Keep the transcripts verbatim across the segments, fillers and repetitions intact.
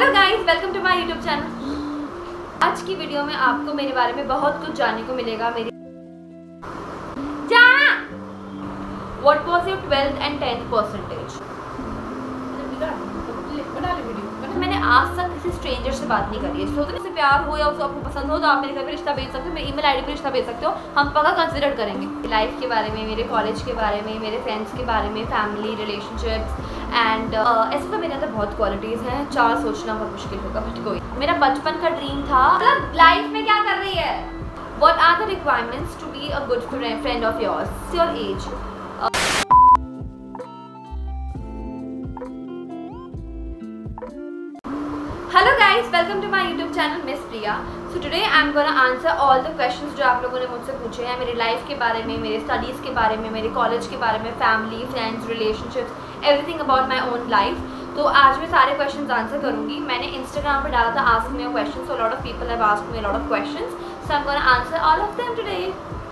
Hello guys, welcome to my YouTube channel. आज की video में आपको मेरे बारे में बहुत कुछ जानने को मिलेगा। मेरी जाना what was your twelfth and tenth percentage. बना ले वीडियो। मैंने आज तक किसी स्ट्रेंजर से बात नहीं करी है। सोचते से प्यार हो या उसको आपको पसंद हो तो आप मेरे घर पे रिश्ता भेज सकते हो, मेरी ईमेल आईडी पे रिश्ता भेज सकते हो, हम पक्का कंसिडर करेंगे। लाइफ के बारे में, मेरे कॉलेज के बारे में, मेरे फ्रेंड्स के बारे में, फैमिली रिलेशनशिप्स एंड ऐसे तो मेरे अंदर बहुत क्वालिटीज़ हैं। चार सोचना बहुत मुश्किल होगा बट कोई। मेरा बचपन का ड्रीम था मतलब लाइफ में क्या कर रही है। What are the requirements to be a good friend of yours, your age. Hello guys, welcome to my YouTube channel miss Priya. So today I am gonna answer all the questions जो आप लोगों ने मुझसे पूछे हैं मेरी लाइफ के बारे में, मेरे स्टडीज़ के बारे में, मेरे कॉलेज के बारे में, family, friends, relationships, everything about my own life. तो आज मैं सारे क्वेश्चंस आंसर करूंगी। मैंने इंस्टाग्राम पर डाला था ask me your questions, so lot of people have asked me a lot of questions, so I am gonna answer all of them today.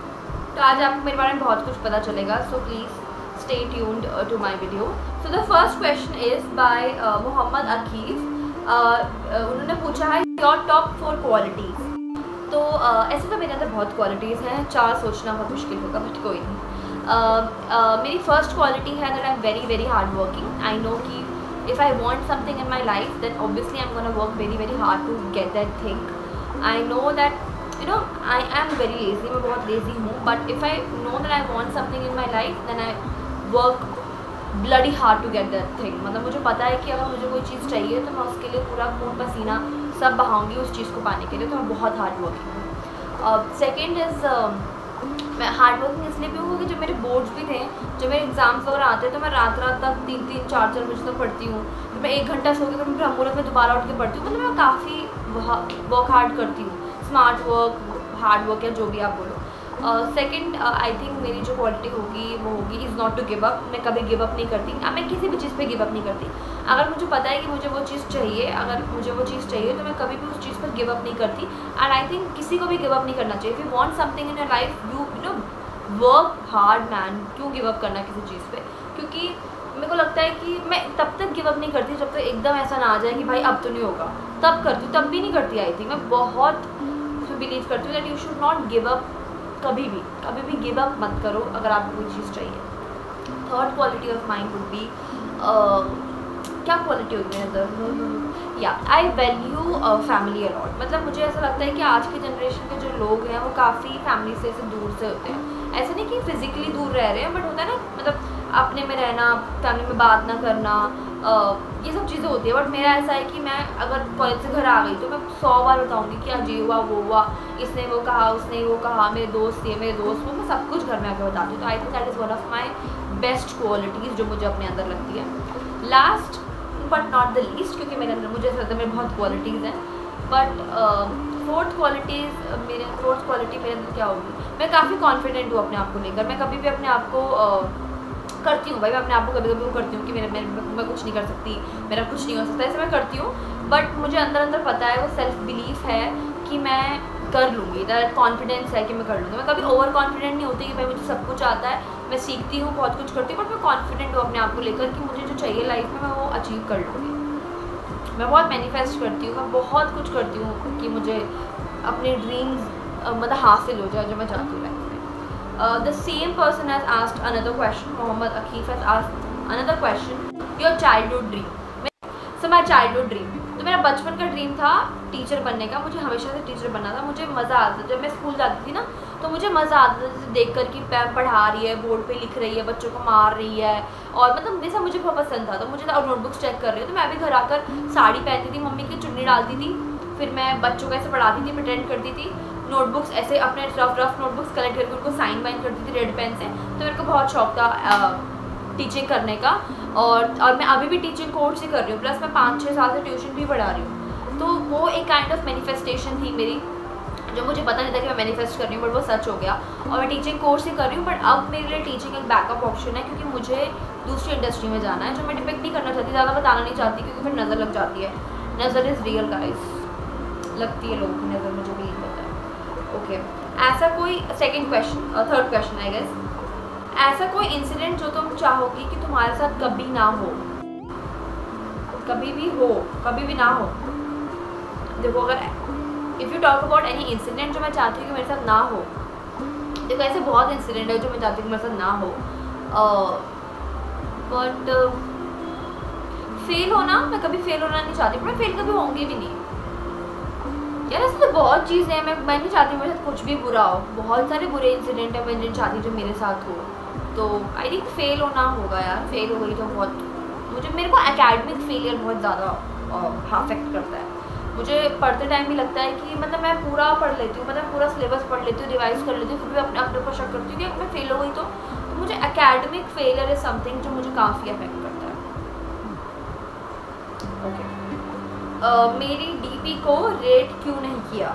तो आज आपको मेरे बारे में बहुत कुछ पता चलेगा, so please stay tuned uh, to my video. So the first question is by uh, Mohammad Akif. uh, uh, उन्होंने पूछा है your top four qualities। तो uh, ऐसे तो मेरे अंदर बहुत क्वालिटीज़ हैं, चार सोचना बहुत मुश्किल होगा बट कोई नहीं। uh, uh, मेरी फर्स्ट क्वालिटी है that I'm very very hard working। I know कि if I want something in my life then obviously I'm gonna work very very hard to get that thing। I know that you know I am very lazy, मैं बहुत lazy हूँ, but if I know that I want something in my life then I work bloody hard to get that thing. मतलब मुझे पता है कि अगर मुझे कोई चीज़ चाहिए तो मैं उसके लिए पूरा खून पसीना सब बहाऊंगी उस चीज़ को पाने के लिए। तो मैं बहुत हार्ड वर्किंग हूँ। सेकेंड इज़ मैं हार्ड वर्किंग इसलिए भी हूँ क्योंकि जब मेरे बोर्ड्स भी थे, जब मेरे एग्जाम्स वगैरह आते हैं तो मैं रात रात तक तीन तीन चार चार बजे तक पढ़ती हूँ। तो मैं एक घंटा सो के तो मैं फिर मुहूर्त में दोबारा उठ के पढ़ती हूँ। मतलब मैं काफ़ी वर्क हार्ड करती हूँ, स्मार्ट वर्क, हार्ड वर्क या जो भी आप बोलो। सेकेंड आई थिंक मेरी जो क्वालिटी होगी वो होगी is not to give up. मैं कभी गिव अप नहीं करती, मैं किसी भी चीज़ पे गिव अप नहीं करती। अगर मुझे पता है कि मुझे वो चीज़ चाहिए, अगर मुझे वो चीज़ चाहिए तो मैं कभी भी उस चीज़ पर गिव अप नहीं करती। एंड आई थिंक किसी को भी गिव अप नहीं करना चाहिए। If you want something in your life you you know work hard man. क्यों गिव अप करना किसी चीज़ पे? क्योंकि मेरे को लगता है कि मैं तब तक गिव अप नहीं करती जब तक एकदम ऐसा ना आ जाए कि भाई अब तो नहीं होगा, तब करती हूँ। तब भी नहीं करती। आई थिंक मैं बहुत बिलीव करती हूँ that you should not give up. कभी भी कभी भी गिव अप मत करो अगर आपको कोई चीज़ चाहिए। Third quality of mind would be क्या क्वालिटी होगी मेरे अंदर, या आई वैल्यू फैमिली अलॉट। मतलब मुझे ऐसा लगता है कि आज के जनरेशन के जो लोग हैं वो काफ़ी फैमिली से, से दूर से होते हैं। ऐसा नहीं कि फिजिकली दूर रह रहे हैं बट होता है ना, मतलब अपने में रहना, फैमिली में बात ना करना, uh, ये सब चीज़ें होती है। बट मेरा ऐसा है कि मैं अगर कॉलेज से घर आ गई तो मैं सौ बार बताऊँगी कि आज ये हुआ वो हुआ, इसने वो कहा, उसने वो कहा, मेरे दोस्त ये, मेरे दोस्त वो, मैं सब कुछ घर में आकर बताती हूँ। तो I think that is one of my best qualities जो मुझे अपने अंदर लगती है। Last but not the least, क्योंकि मेरे अंदर मुझे ऐसा लगता है मेरे बहुत क्वालिटीज़ हैं, बट फोर्थ क्वालिटीज़ मेरे फोर्थ क्वालिटी मेरे अंदर क्या होगी, मैं काफ़ी कॉन्फिडेंट हूँ अपने आप को लेकर। मैं कभी भी अपने आप को uh, करती हूँ भाई, मैं अपने आप को कभी कभी वो करती हूँ कि मेरे मेरे मैं कुछ नहीं कर सकती, मेरा कुछ नहीं हो सकता, ऐसे मैं करती हूँ। बट मुझे अंदर अंदर पता है, वो सेल्फ बिलीफ है कि मैं कर लूँगी, दैट कॉन्फिडेंस है कि मैं कर लूँगी। मैं कभी ओवर कॉन्फिडेंट नहीं होती कि भाई मुझे सब कुछ आता है, मैं सीखती हूँ, बहुत कुछ करती हूँ, बट मैं कॉन्फिडेंट हूँ अपने आप को लेकर कि मुझे जो चाहिए लाइफ में मैं वो अचीव कर लूँगी। मैं बहुत मैनिफेस्ट करती हूँ, मैं बहुत कुछ करती हूँ कि मुझे अपने ड्रीम्स मतलब हासिल हो जाए जो मैं चाहती हूँ लाइफ में। The same person has asked another question, Mohammad Akif has asked another question, your childhood dream. So my childhood dream, तो मेरा बचपन का ड्रीम था टीचर बनने का। मुझे हमेशा से टीचर बनना था, मुझे मज़ा आता था। जब मैं स्कूल जाती थी ना तो मुझे मज़ा आता था जैसे देख कर कि पैर पढ़ा रही है, बोर्ड पे लिख रही है, बच्चों को मार रही है, और मतलब जैसा मुझे बहुत पसंद था। तो मुझे और नोटबुक्स चेक कर रही है तो मैं भी घर आकर साड़ी पहनती थी, मम्मी की चुन्नी डालती थी, फिर मैं बच्चों को ऐसे पढ़ाती थी, प्रिटेंड करती थी, नोटबुक्स ऐसे अपने रफ रफ नोटबुक्स कलेक्ट करके उनको साइन वाइन करती थी रेड पेन से। तो मेरे को बहुत शौक था टीचिंग करने का, और और मैं अभी भी टीचिंग कोर्स ही कर रही हूँ, प्लस मैं पाँच छः साल से ट्यूशन भी पढ़ा रही हूँ। तो वो एक काइंड ऑफ मैनिफेस्टेशन थी मेरी, जो मुझे पता नहीं था कि मैं मैनिफेस्ट कर रही हूँ, बट वो सच हो गया। और मैं टीचिंग कोर्स ही कर रही हूँ, बट अब मेरे लिए टीचिंग एक बैकअप ऑप्शन है क्योंकि मुझे दूसरी इंडस्ट्री में जाना है जो मैं डिपेक्ट नहीं करना चाहती, ज़्यादा बताना नहीं चाहती क्योंकि फिर नज़र लग जाती है। नज़र इज़ रियल गाइस, लगती है लोगों की नज़र, मुझे भी यही पता है। ओके, ऐसा कोई second question, third question I guess, ऐसा कोई इंसिडेंट जो तुम चाहोगी कि तुम्हारे साथ कभी ना हो। कभी भी हो कभी भी ना हो, देखो अगर if you talk about any incident जो मैं चाहती हूँ कि मेरे साथ ना हो, देखो ऐसे बहुत इंसिडेंट है जो मैं चाहती हूँ कि मेरे साथ ना हो, बट फेल होना, मैं कभी फेल होना नहीं चाहती, मैं फेल कभी होंगी भी नहीं यार। ऐसे तो बहुत चीज़ें हैं, मैं मैं नहीं चाहती मेरे साथ कुछ भी बुरा हो, बहुत सारे बुरे इंसिडेंट है मैं नहीं चाहती जो मेरे साथ हो, तो आई थिंक फेल होना होगा यार। फेल हो गई तो बहुत, मुझे मेरे को एकेडमिक फेलियर बहुत ज़्यादा अफेक्ट करता है। मुझे पढ़ते टाइम भी लगता है कि मतलब मैं पूरा पढ़ लेती हूँ, मतलब पूरा सिलेबस पढ़ लेती हूँ, रिवाइज कर लेती हूँ, फिर भी अपने अपने ऊपर शक करती हूँ कि मैं फेल हो गई तो, तो मुझे एकेडमिक फेलियर इज समथिंग जो मुझे काफ़ी अफेक्ट करता है। Okay okay. uh, मेरी डीपी को रेट क्यों नहीं किया?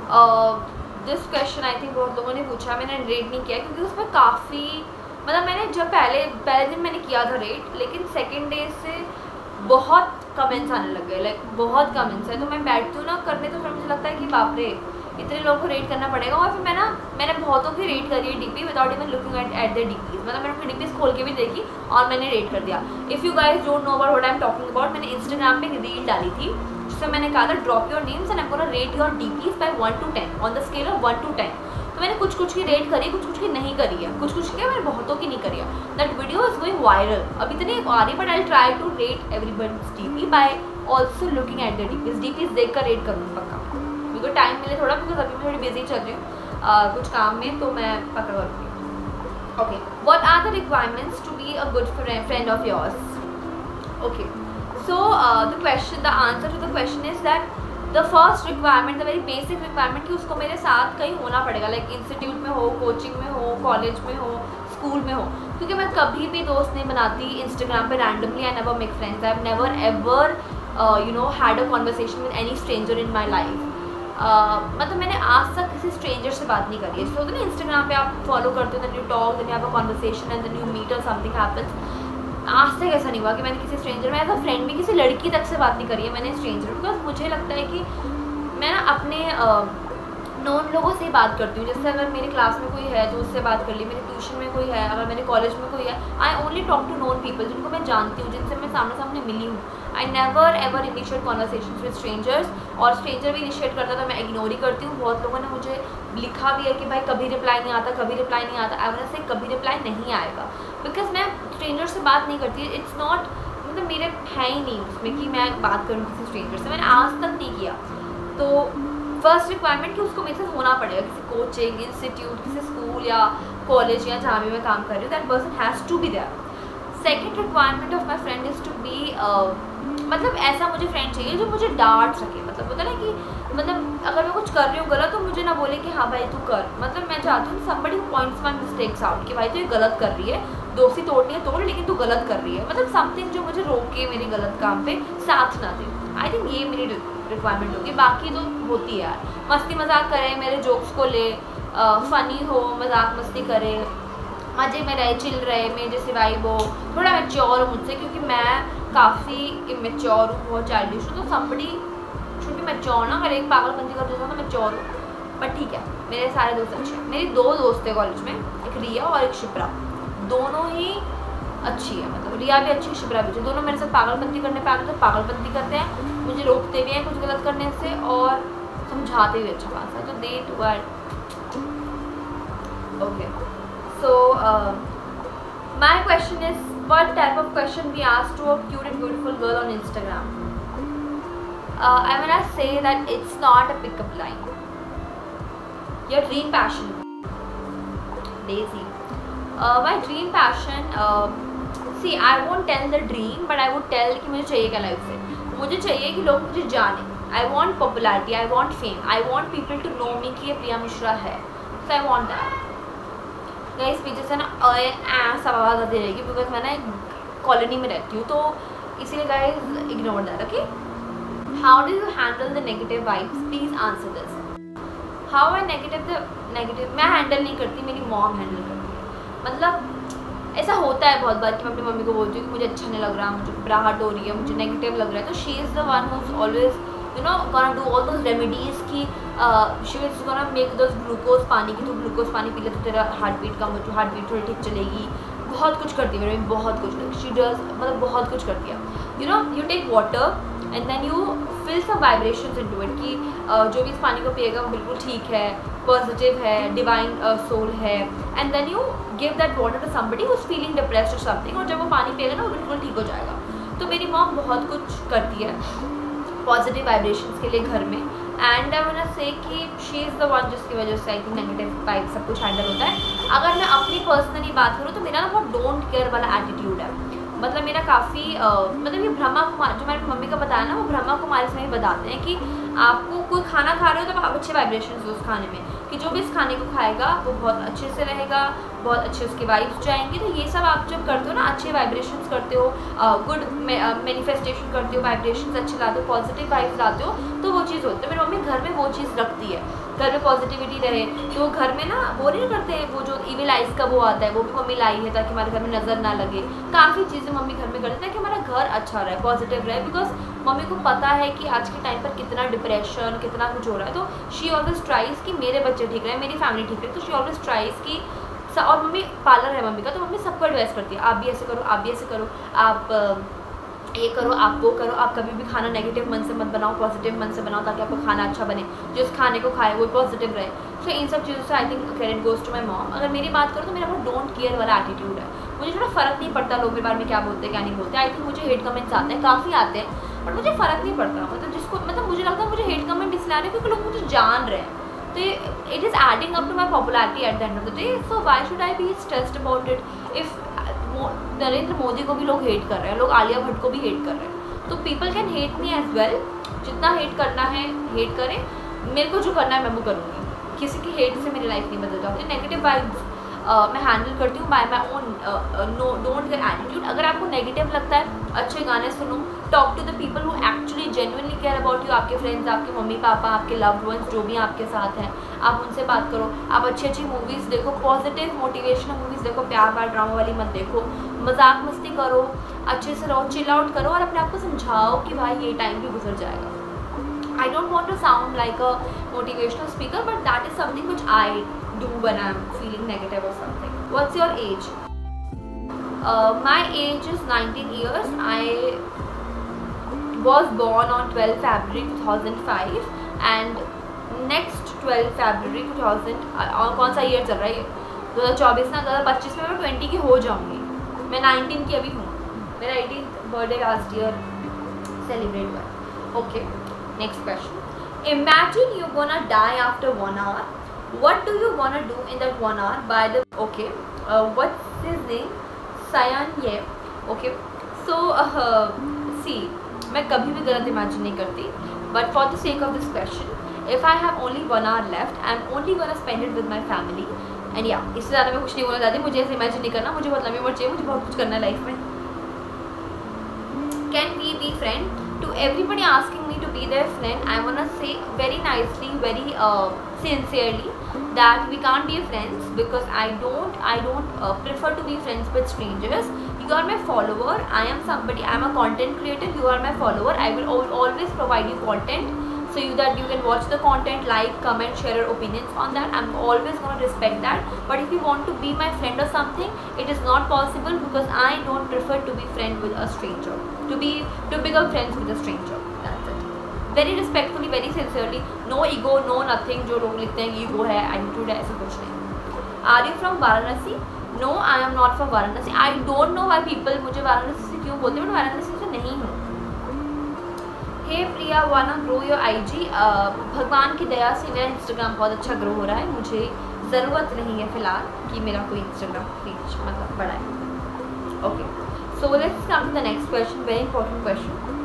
दिस क्वेश्चन आई थिंक बहुत लोगों ने पूछा, मैंने रेट नहीं किया क्योंकि उसमें काफ़ी, मतलब मैंने जब पहले पहले दिन मैंने किया था रेट, लेकिन सेकेंड डे से बहुत कमेंट्स आने लग गए, लाइक बहुत कमेंट्स है, तो मैं बैठती हूँ ना करने, तो फिर मुझे लगता है कि बाप रे इतने लोगों को रेट करना पड़ेगा। और फिर मैं ना मैंने बहुतों की रेट करी है DP without even looking at at the DPs, मतलब मैंने अपनी डीपीज खोल के भी देखी और मैंने रेट कर दिया। If you guys don't know about what I am talking about, मैंने इंस्टाग्राम पे एक रील डाली थी जिसमें मैंने कहा था drop your names and I am gonna rate your DPs by one to ten on the scale of one to ten. तो मैंने कुछ कुछ की रेट करी, कुछ कुछ की नहीं करी है, कुछ कुछ की मैंने बहुतों की नहीं करी है। That video is going viral, अभी इतनी आ रही, but I try to rate everybody's DP by also looking at the DPs. DPs देख कर रेट करूँगी पक्का, मेरे को टाइम मिले थोड़ा, बिकॉज अभी मैं थोड़ी बिजी चल रही हूँ कुछ काम में, तो मैं पक्का करूँगी। Okay, what are the requirements to be a good friend of yours? Okay, so the question the answer to the question is that the first requirement, the very basic requirement कि उसको मेरे साथ कहीं होना पड़ेगा, लाइक इंस्टीट्यूट में हो, coaching में हो, कॉलेज में हो, स्कूल में हो, क्योंकि मैं कभी भी दोस्त नहीं बनाती इंस्टाग्राम पे randomly. I never make friends, I have never ever you know had a conversation with any stranger in my life. मतलब मैंने आज तक किसी स्ट्रेंजर से बात नहीं करी है। सो ना इंस्टाग्राम पे आप फॉलो करते हो, then you talk, then you have a conversation and then you meet और समथिंग हैपेंस। आज तक ऐसा नहीं हुआ कि मैंने किसी स्ट्रेंजर में एज अ फ्रेंड भी किसी लड़की तक से बात नहीं करी है मैंने स्ट्रेंजर, बिकॉज मुझे लगता है कि मैं ना अपने नॉन लोगों से बात करती हूँ। जैसे अगर मेरे क्लास में कोई है तो उससे बात कर ली, मेरे ट्यूशन में कोई है, अगर मेरे कॉलेज में कोई है, I only talk to known people जिनको मैं जानती हूँ, जिनसे मैं सामने सामने मिली हूँ। I never ever initiate conversation with strangers, और स्ट्रेंजर भी इनिशिएट करता तो मैं इग्नोर ही करती हूँ। बहुत लोगों ने मुझे लिखा भी है कि भाई कभी रिप्लाई नहीं आता, कभी रिप्लाई नहीं आता। आई वांट से कभी रिप्लाई नहीं आएगा, बिकॉज मैं स्ट्रेंजर से बात नहीं करती। इट्स नॉट, मतलब मेरे है ही नहीं उसमें कि मैं बात करूँ किसी स्ट्रेंजर से, मैंने आज तक नहीं किया। तो फर्स्ट रिक्वायरमेंट कि उसको मेरे साथ होना पड़ेगा, किसी कोचिंग इंस्टीट्यूट, किसी स्कूल या कॉलेज या जहाँ भी मैं काम कर रही हूँ, that person has to be there. Second requirement of my friend is to be, मतलब ऐसा मुझे फ्रेंड चाहिए जो मुझे डांट सके। मतलब होता है ना कि मतलब अगर मैं कुछ कर रही हूँ गलत तो मुझे ना बोले कि हाँ भाई तू कर, मतलब मैं चाहती हूँ somebody who points my mistakes out कि भाई तू ये गलत कर रही है, दोस्ती तोड़नी है तोड़, लेकिन तू गलत कर रही है। मतलब समथिंग जो मुझे रोके मेरे गलत काम पे साथ ना दे। आई थिंक ये मेरी रिक्वायरमेंट होगी। बाकी तो होती है यार, मस्ती मजाक करे, मेरे जोक्स को ले, फ़नी हो, मजाक मस्ती करे, मज़े में रहे, चिल रहे, मेरे जैसे वाइब हो, थोड़ा मैच्योर हो मुझसे, क्योंकि मैं काफ़ी इमेच्योर हूँ, बहुत चाइल्डिश हूँ। तो somebody should be मैच्योर ना, अगर एक पागलपंती कर देता तो मैच्योर हो। बट ठीक है, मेरे सारे दोस्त अच्छे हैं। मेरी दो दोस्त थे कॉलेज में, एक रिया और एक शिप्रा, दोनों ही अच्छी है। मतलब रिया भी अच्छी, शिप्रा भी अच्छी, दोनों मेरे साथ पागलपंती करने पे आते तो पागलपंती करते हैं, मुझे रोकते भी हैं कुछ गलत करने से और समझाते भी अच्छा खासा। तो they too are okay. So my question is what type of question we ask to a cute and beautiful girl on Instagram? Uh, I wanna say that it's not a pickup line. Your dream passion. Daisy. Uh, my dream passion. Uh, see, I won't tell the dream, but I would tell कि मुझे चाहिए क्या life से। मुझे चाहिए कि लोग मुझे जाने। I want popularity. I want fame. I want people to know me कि ये प्रिया मिश्रा है। So I want that. Guys पीछे से ना ऐसा आवाज़ आती रहेगी बिकॉज मैं ना एक कॉलोनी में रहती हूँ, तो इसीलिए guys ignore that. Okay, how do you handle the negative vibes? Please answer this. How I negative the negative मैं हैंडल नहीं करती, मेरी मॉम हैंडल करती है। मतलब ऐसा होता है बहुत बार कि मैं अपनी मम्मी को बोलती हूँ कि मुझे अच्छा नहीं लग रहा, मुझे घबराहट हो रही है, मुझे नेगेटिव लग रहा है, तो she is the one who is always you know gonna do all those remedies की she is gonna make those glucose पानी की, तो ग्लूकोज पानी पी ले तो तेरा हार्ट बीट कम हो, तो हार्ट बीट थोड़ी ठीक चलेगी। बहुत कुछ करती है मेरे में, बहुत कुछ शी डज, मतलब बहुत कुछ करती है। You know you take water and then you fill some vibrations into it कि uh, जो भी इस पानी को पिएगा वो बिल्कुल ठीक है, पॉजिटिव है, डिवाइन सोल uh, है, and then you give that water to somebody who is feeling depressed और समथिंग, और जब वो पानी पिएगा ना वो बिल्कुल ठीक हो जाएगा। तो मेरी मॉम बहुत कुछ करती है पॉजिटिव वाइब्रेशंस के लिए घर में, एंड आई वांट टू से कि शी इज़ द वन जिसकी वजह से आई थिंक नेगेटिव वाइब सब कुछ हैंडल होता है। अगर मैं अपनी पर्सनली बात करूँ तो मेरा ना बहुत डोंट केयर वाला एटीट्यूड है, मतलब मेरा काफ़ी मतलब ये ब्रह्मा कुमार जो मेरी मम्मी का बताया ना, वो ब्रह्मा कुमारी से बताते हैं कि आपको कोई खाना खा रहे हो तो आप अच्छे वाइब्रेशन हो उस खाने में, कि जो भी इस खाने को खाएगा वो बहुत अच्छे से रहेगा, बहुत अच्छे उसकी वाइब्स जाएंगी। तो ये सब आप जब करते हो ना, अच्छे वाइब्रेशंस करते हो, गुड मैनिफेस्टेशन करते हो, वाइब्रेशंस अच्छे लाते हो, पॉजिटिव वाइब्स लाते हो, तो वो चीज़ होती है। मेरी मम्मी घर में वो चीज़ रखती है, घर में पॉजिटिविटी रहे, तो घर में ना वो नहीं करते, वो जो इविल आइज का वो आता है वो भी मम्मी लाई है ताकि हमारे घर में नज़र ना लगे। काफ़ी चीज़ें मम्मी घर में करती है कि हमारा घर अच्छा रहे, पॉजिटिव रहे, बिकॉज मम्मी को पता है कि आज के टाइम पर कितना डिप्रेशन कितना कुछ हो रहा है। तो शी ऑलवेज ट्राइज कि मेरे बच्चे ठीक रहे, मेरी फैमिली ठीक रहे, तो शी ऑलवेज ट्राइज कि, और मम्मी पार्लर है मम्मी का, तो मम्मी सबको एडवाइस करती है, आप भी ऐसे करो, आप भी ऐसे करो, आप ये करो, आप वो करो, आप कभी भी खाना नेगेटिव मन से मत बनाओ, पॉजिटिव मन से बनाओ, ताकि आपका खाना अच्छा बने, जो उस खाने को खाए वो पॉजिटिव रहे। सो so, इन सब चीज़ों से I think credit goes to my mom. अगर मेरी बात करूँ तो मेरा बहुत डोंट केयर वाला एटीट्यूड है, मुझे थोड़ा फ़र्क नहीं पड़ता लोग मेरे बारे में क्या बोलते हैं क्या नहीं बोलते। आई थिंक मुझे हेट कमेंट्स आते हैं, काफ़ी आते हैं, बट मुझे फ़र्क नहीं पड़ता। मतलब जिसको मतलब मुझे लगता है मुझे हेट कमेंट इसलिए आ रहे हैं क्योंकि लोग मुझे जान रहे हैं, तो it is adding up to my popularity at the end of the day. So why should I be stressed about it? If Narendra Modi को भी लोग हेट कर रहे हैं, लोग आलिया भट्ट को भी हेट कर रहे हैं, तो people can hate me as well. जितना हेट करना है हेट करें, मेरे को जो करना है मैं वो करूँगी, किसी की हेट से मेरी लाइफ नहीं बदल जाती। नेगेटिव वाइब्स मैं हैंडल करती हूँ by my own no don't get attitude. अगर आपको नेगेटिव लगता है, अच्छे गाने सुनो, talk to the people who actually genuinely care about you, आपके फ्रेंड्स, आपके मम्मी पापा, आपके लव्ड वंस जो भी आपके साथ हैं, आप उनसे बात करो। आप अच्छी अच्छी मूवीज़ देखो, पॉजिटिव मोटिवेशनल मूवीज़ देखो, प्यार व्यार ड्रामा वाली मत देखो, मजाक मस्ती करो, अच्छे से रहो, चिल आउट करो, और अपने आप को समझाओ कि भाई ये टाइम भी गुजर जाएगा। I don't want to sound like a motivational speaker, but that is something which I do when I'm feeling negative or something. What's your age? Uh, my age is nineteen years. I was born on twelfth February two thousand five, and next twelfth February two thousand और कौन सा year चल रहा है? दो हज़ार चौबीस ना, दो हज़ार पच्चीस में मैं ट्वेंटी की हो जाऊँगी। मैं नाइनटीन की अभी हूँ, मेरा eighteenth birthday last year celebrate हुआ है। Okay, next question. Imagine you're gonna die after one hour. What do you wanna do in that one hour? By the okay, uh, what's his name? Sayan Ye. Okay. So uh, see, मैं कभी भी गलत imagine नहीं करती. But for the sake of this question, if I have only one hour left, I'm only gonna spend it with my family. And yeah, इससे ज़्यादा मैं कुछ नहीं बोलना चाहती. मुझे ऐसे imagine नहीं करना. मुझे बहुत लंबी उम्र चाहिए. मुझे बहुत कुछ करना है लाइफ में. Can we be friends? To everybody asking me to be their friend, I wanna say very nicely, very uh, sincerely that we can't be friends, because I don't, I don't uh, prefer to be friends with strangers. You are my follower. I am somebody. I am a content creator. You are my follower. I will al always provide you content, so you that you can watch the content, like, comment, share your opinions on that. I'm always gonna respect that. But if you want to be my friend or something, it is not possible, because I don't prefer to be friend with a stranger. To be to become friends with a stranger. That's it. Very respectfully, very sincerely. No ego, no nothing. जो लोग लिखते हैं ego है, attitude है, ऐसा कुछ नहीं. Are you from Varanasi? No, I am not from Varanasi. I don't know why people मुझे वाराणसी से क्यों बोलते हैं, बट वाराणसी से नहीं हूँ. हे प्रिया, wanna grow your I G? uh, भगवान की दया से मेरा इंस्टाग्राम बहुत अच्छा ग्रो हो रहा है. मुझे ज़रूरत नहीं है फ़िलहाल कि मेरा कोई इंस्टाग्राम पेज मतलब बढ़ाए. Okay, so let's come to the next question. Very important question.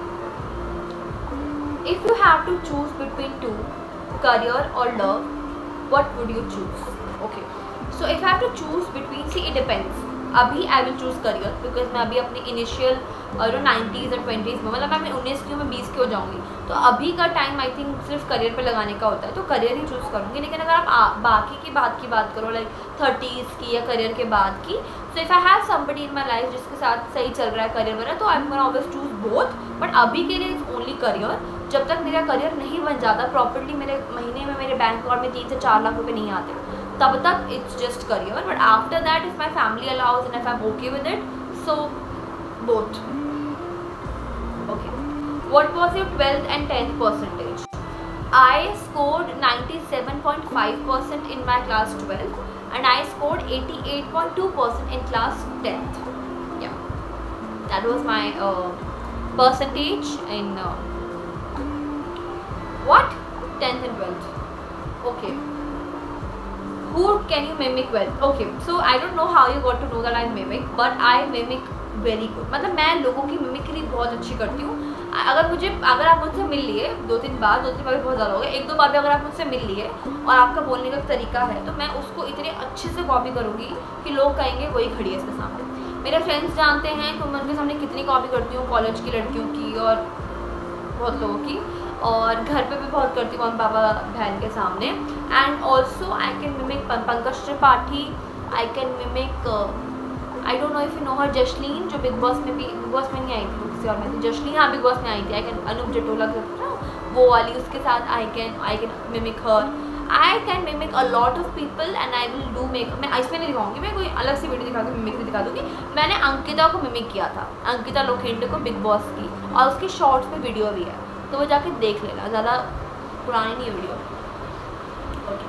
If you have to choose between two, career or love, what would you choose? Okay, so if I have to choose between, see, it depends. अभी I will choose career, because मैं अभी अपनी initial जो nineties और twenties में, मतलब मैं उन्नीस की हूँ, मैं बीस की हो जाऊँगी, तो अभी का टाइम आई थिंक सिर्फ करियर पे लगाने का होता है, तो करियर ही चूज़ करूँगी. लेकिन अगर आप आ, बाकी की बात की बात करो, लाइक थर्टीज़ की या करियर के बाद की, so if I have somebody in my life जिसके साथ सही चल रहा है करियर वगैरह, तो I am gonna always choose both. But अभी के लिए इट्स ओनली करियर. जब तक मेरा करियर नहीं बन जाता प्रॉपर्ली, मेरे महीने में मेरे बैंक अकाउंट में तीन से चार लाख रुपये नहीं आते, तब तक it's just career. But after that, if my family allows and if I am okay with it, so both. What was your twelfth and tenth percentage? I scored ninety-seven point five percent in my class twelve and I scored eighty-eight point two percent in class tenth. Yeah, that was my uh, percentage in uh, what? tenth and twelfth. Okay. Who can you mimic well? Okay, so I don't know how you got to know that I mimic, but I mimic very good. मतलब मैं लोगों की mimicry बहुत अच्छी करती हूँ. अगर मुझे अगर आप मुझसे मिल लिए दो तीन बार दो तीन बार बहुत ज़्यादा हो गया, एक दो बार भी अगर आप मुझसे मिल लिए और आपका बोलने का तरीका है तो मैं उसको इतने अच्छे से कॉपी करूँगी कि लोग कहेंगे वही खड़ी है इसके सामने. मेरे फ्रेंड्स जानते हैं कि मैं उनके सामने कितनी कॉपी करती हूँ, कॉलेज की लड़कियों की और बहुत लोगों की, और घर पे भी बहुत करती हूँ मम्मी पापा बहन के सामने. And also I can mimic Pankaj Tripathi, I can mimic I don't know if you know her Jasleen, जो बिग बॉस में भी बिग बॉस में नहीं आई थी, किसी और में थी जशलीन. हाँ बिग बॉस में आई थी. आई कैन अनूप जटोला ना वो वाली, उसके साथ I can I can mimic her. I can mimic a lot of people and I will do make. मैं इसमें नहीं दिखाऊंगी, मैं कोई अलग सी वीडियो दिखा के मिमिक भी दिखा दूँगी. मैंने अंकिता को मिमिक किया था, अंकिता लोखंडे को बिग बॉस की, और उसकी शॉर्ट्स में वीडियो भी है, तो वो जाके देख लेना, ज़्यादा पुरानी नहीं है video. Okay.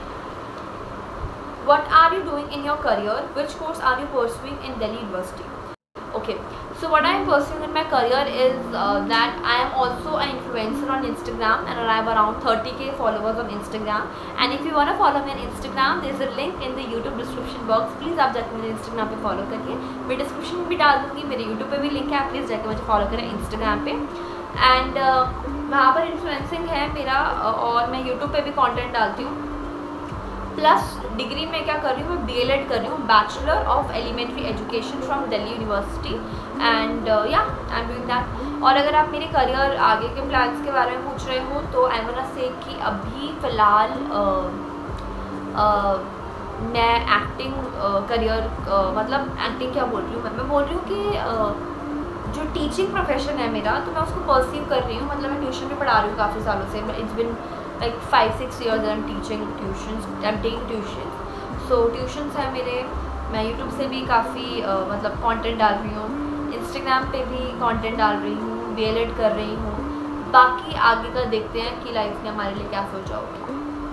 What are you doing in your career? Which course are you pursuing in Delhi University? Okay, so what I am pursuing in my career is uh, that I am also an influencer on Instagram and I have around thirty K followers on Instagram. And if you want to follow me on Instagram, there is a link in the YouTube description box. Please आप जाकर मुझे Instagram पे follow करिए. मैं description में भी डाल दूँगी, मेरे YouTube पे भी लिंक है, प्लीज़ जाकर मुझे follow करें Instagram पे. एंड uh, वहाँ पर इन्फ्लुएंसिंग है मेरा, uh, और मैं YouTube पे भी कंटेंट डालती हूँ. प्लस डिग्री में क्या कर रही हूँ, मैं बी एल एड कर रही हूँ, bachelor of elementary education from Delhi university. And या आई एम डूइंग दैट. और अगर आप मेरे करियर आगे के प्लान्स के बारे में पूछ रहे हो तो आई वांट टू से कि अभी फ़िलहाल uh, uh, मैं एक्टिंग करियर uh, uh, मतलब एक्टिंग क्या बोल रही हूँ मैं मैं बोल रही हूँ कि uh, जो टीचिंग प्रोफेशन है मेरा, तो मैं उसको परसीव कर रही हूँ. मतलब मैं ट्यूशन भी पढ़ा रही हूँ काफ़ी सालों से. It's been like five six years I'm teaching tuitions, I'm taking tuitions. So tuitions है मेरे. मैं YouTube से भी काफ़ी uh, मतलब कंटेंट डाल रही हूँ, Instagram पे भी कंटेंट डाल रही हूँ, बी एल एड कर रही हूँ. बाकी आगे का देखते हैं कि लाइफ में हमारे लिए क्या सोचा होगा.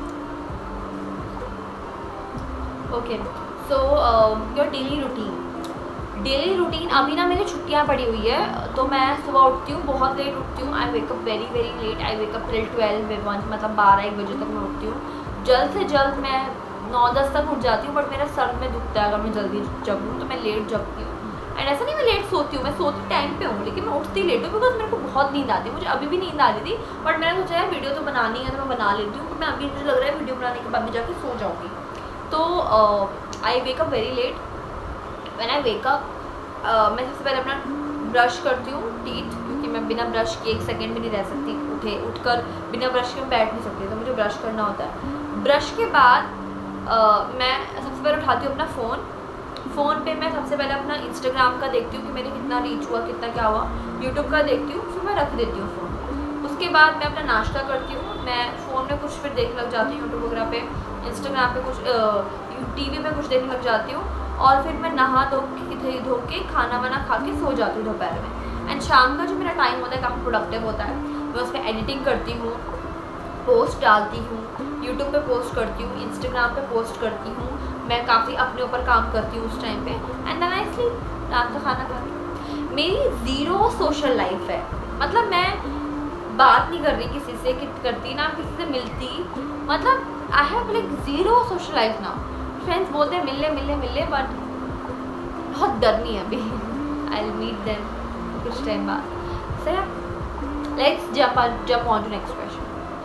Okay, so your daily routine. Daily routine अभी ना मेरी छुट्टियाँ पड़ी हुई है, तो मैं सुबह उठती हूँ, बहुत लेट उठती हूँ. I wake up very very late. I wake up till twelve one, मतलब बारह एक बजे तक मैं उठती हूँ. जल्द से जल्द मैं नौ दस तक उठ जाती हूँ, बट मेरा सर में दुखता है अगर मैं जल्दी जगूँ, तो मैं लेट जगती हूँ. एंड ऐसा नहीं मैं लेट सोती हूँ, मैं सोती टाइम पे हूँ, लेकिन मैं उठती लेट हूँ बिकॉज मेरे को बहुत नींद आती है. मुझे अभी भी नींद आ रही थी, बट मैंने सोचा है वीडियो तो बनानी है तो मैं बना लेती हूँ. मैं अभी मुझे लग रहा है वीडियो बनाने के बाद मैं जाके सो जाऊँगी. तो I wake up very late. When I wake up मैं सबसे पहले अपना ब्रश करती हूँ टीथ, क्योंकि मैं बिना ब्रश के एक सेकंड भी नहीं रह सकती. उठे उठकर बिना ब्रश के मैं बैठ नहीं सकती, तो मुझे ब्रश करना होता है. ब्रश के बाद uh, मैं सबसे पहले उठाती हूँ अपना फ़ोन. फ़ोन पे मैं सबसे पहले अपना इंस्टाग्राम का देखती हूँ कि मेरे कितना रीच हुआ, कितना क्या हुआ. यूट्यूब का देखती हूँ, फिर मैं रख देती हूँ फ़ोन. उसके बाद मैं अपना नाश्ता करती हूँ. मैं फ़ोन में कुछ फिर देखने लग जाती हूँ, यूट्यूब वगैरह पे, इंस्टाग्राम पे कुछ, टी वी पे कुछ देखने लग जाती हूँ. और फिर मैं नहा धो के धो के खाना वाना खा के सो जाती हूँ दोपहर में. एंड शाम का जो मेरा टाइम होता है काफ़ी प्रोडक्टिव होता है. मैं उसमें एडिटिंग करती हूँ, पोस्ट डालती हूँ, यूट्यूब पे पोस्ट करती हूँ, इंस्टाग्राम पे पोस्ट करती हूँ. मैं काफ़ी अपने ऊपर काम करती हूँ उस टाइम पे. And then I sleep. रात का खाना खाती हूँ. मेरी ज़ीरो सोशल लाइफ है. मतलब मैं बात नहीं कर रही किसी से, करती ना किसी से मिलती. मतलब I have like zero social life now. Friends बोलते हैं मिलने मिलने मिलने, बट बहुत डरनी है अभी. आई विल मीट देम कुछ टाइम बाद. So let's jump jump on to next question.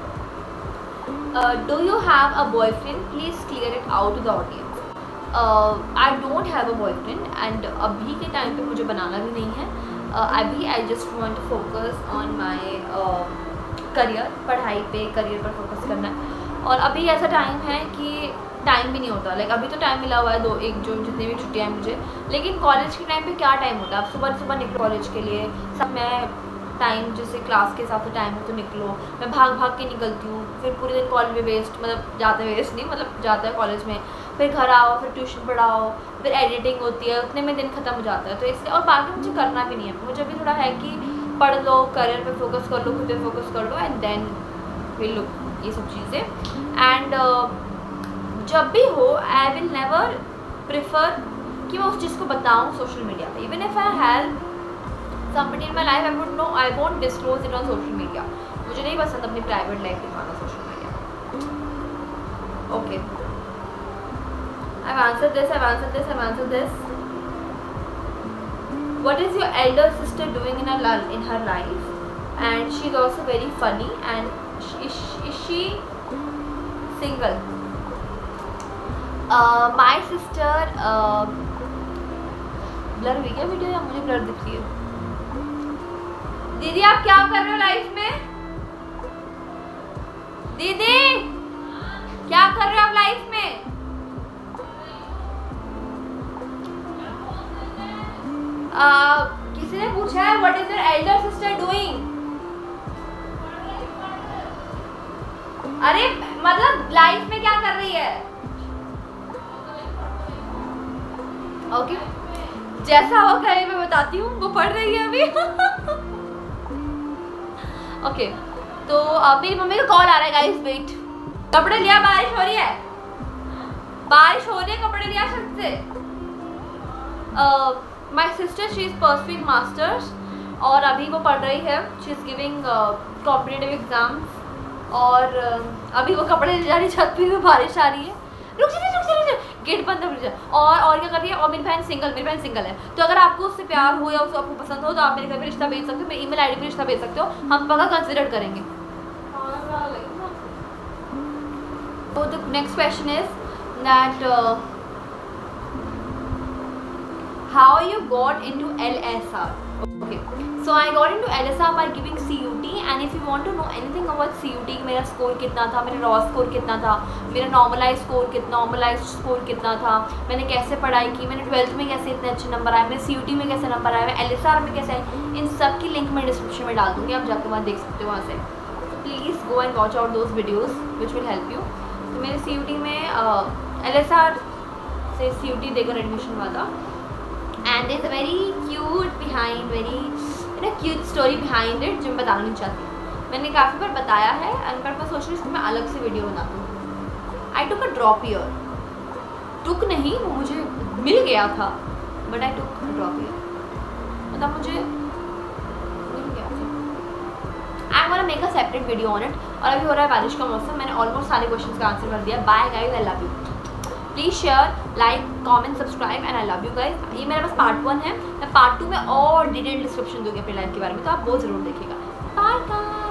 Do you have a boyfriend? Please clear it out to the audience. I don't have a boyfriend and अभी के time पे मुझे बनाना भी नहीं है. uh, अभी I just want to focus on my career. पढ़ाई पे करियर पर फोकस करना है. और अभी ऐसा टाइम है कि टाइम भी नहीं होता. लाइक अभी तो टाइम मिला हुआ है दो एक जो जितनी भी छुट्टियाँ हैं मुझे, लेकिन कॉलेज के टाइम पे क्या टाइम होता है. आप सुबह सुबह निकलो कॉलेज के लिए. सब मैं टाइम जैसे क्लास के हिसाब से टाइम हो तो निकलो. मैं भाग भाग के निकलती हूँ. फिर पूरे दिन कॉलेज में वेस्ट, मतलब जाते वेस्ट नहीं, मतलब जाता है कॉलेज में, फिर घर आओ, फिर ट्यूशन पढ़ाओ, फिर एडिटिंग होती है, उतने में दिन ख़त्म हो जाता है. तो इसलिए, और बाकी मुझे करना भी नहीं है. मुझे भी थोड़ा है कि पढ़ लो, करियर पे फोकस कर लो, खुद पे फोकस कर लो एंड देन विल लुक ये सब चीज़ें। एंड uh, जब भी हो आई विल नेवर प्रिफर कि मैं उस चीज़ को बताऊँ सोशल मीडिया पे। Even if I have somebody in my life, I would know, I won't disclose it on social media. मुझे नहीं पसंद अपनी प्राइवेट लाइफ दिखाना social media. Okay, I've answered this, I've answered this, I've answered this. What is your elder sister doing in her in her life? And she's also very funny. And is, is she single? Uh, my sister uh, blur हुई क्या video या मुझे blur दिख रही है? दीदी आप क्या कर रहे हो लाइफ में? दीदी क्या कर रहे हो आप लाइफ में? आ, किसी ने पूछा है what is your elder sister doing? अरे मतलब लाइफ में क्या कर रही है? Okay okay. जैसा वो करे मैं बताती हूँ, वो पढ़ रही है अभी। Okay okay. तो मेरी मम्मी का कॉल आ रहा है गाइस, वेट। कपड़े लिया, बारिश हो रही है, बारिश हो रही है, कपड़े लिया छत से। My sister she is pursuing masters और अभी वो पढ़ रही है, she is giving competitive exams और uh, अभी वो कपड़े ले जा रही छत पे, तो बारिश आ रही है। रुक जा रुक जा रुक जा, गेट बंद है। और और क्या कर रही है? और मेरी बहन सिंगल, मेरी बहन सिंगल है। तो अगर आपको उससे प्यार हो या उसको आपको पसंद हो तो आप मेरे घर पे रिश्ता भेज सकते हो, मेरी ईमेल आईडी पे रिश्ता भेज सकते हो, हम पक्का कंसिडर करेंगे। तो the next question is that how you got into L S R? Okay, so I got into L S R by giving C U T, and if you want to know anything about C U T, मेरा score कितना था, मेरा raw score कितना था, मेरा normalize score कितना normalize score कितना था, मैंने कैसे पढ़ाई की, मैंने ट्वेल्थ में कैसे इतने अच्छे नंबर आए, मेरे C U T में कैसे नंबर आए, मैं L S R में कैसे आए, इन सब की लिंक मैं डिस्क्रिप्शन में डाल दूँगी, आप जाकर वहाँ देख सकते हो वहाँ से। Please go and watch out those videos which will help you. तो मेरे C U T में L S R से C U T देकर एडमिशन हुआ था। And is very cute behind, very you know cute story behind it, जो मैं बताना नहीं चाहती। मैंने काफ़ी बार बताया है एंड पर मैं सोच रही हूँ इसको मैं अलग से वीडियो बना दूँ। आई टुक अ ड्रॉप ईयर, टुक नहीं, वो मुझे मिल गया था, but I took a drop year, मतलब मुझे मिल गया था। I am gonna make a separate video on it. और अभी हो रहा है बारिश का मौसम, मैंने ऑलमोस्ट सारे क्वेश्चन का आंसर कर दिया। Bye guys, I love you. Please share, like, comment, subscribe and I love you guys. ये मेरे पास पार्ट वन है, मैं पार्ट टू में और डिटेल डिस्क्रिप्शन दूँगी अपनी लाइफ के बारे में, तो आप वो ज़रूर देखिएगा। Bye guys.